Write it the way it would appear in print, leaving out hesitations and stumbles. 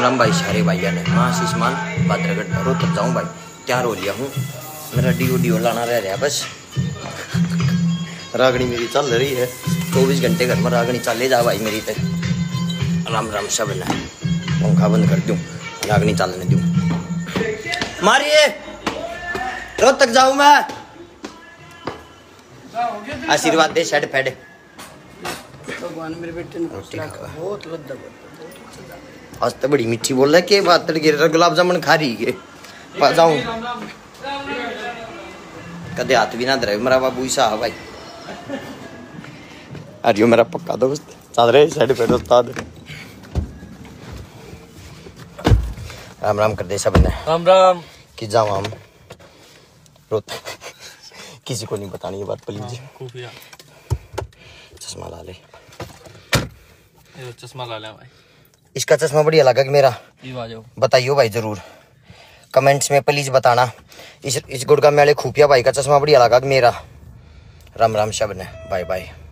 राम भाई सारे भाइया ने। मैं आशीष मान बादरगढ़ रोहतक जाऊँ भाई, तैयार हो लिया हूँ। मेरा डीओ लाना रह रहा बस। रागनी मेरी चल रही है 24 घंटे घर में, रागनी चले जा भाई मेरी तक। राम राम सब ने पंखा बंद कर दूँ, रागनी चलने दूँ। मारिए रोहतक जाऊँ मैं, आशीर्वाद दे शेड फेड। भगवान मेरे बेटे ने बहुत लद्दा आज तो बड़ी मीठी बोल रहा है के बात गिर गुलाब जामुन खा रही है। जाऊँ कदे हाथ भी ना धरे मेरा बाबू साहब भाई। अरे मेरा पक्का दोस्त चल रहे साइड पे उस्ताद। राम राम कर दे सब ने। राम राम कि जाओ हम रोत किसी को नहीं बतानी ये बात प्लीज। चश्मा ला ले, चश्मा ला ले भाई। इसका चश्मा बढ़िया लगा कि मेरा? बताइयो भाई जरूर कमेंट्स में प्लीज बताना। इस गुड़गांव वाले खुफिया भाई का चश्मा बढ़िया लगा कि मेरा? राम राम शब ने, बाय बाय।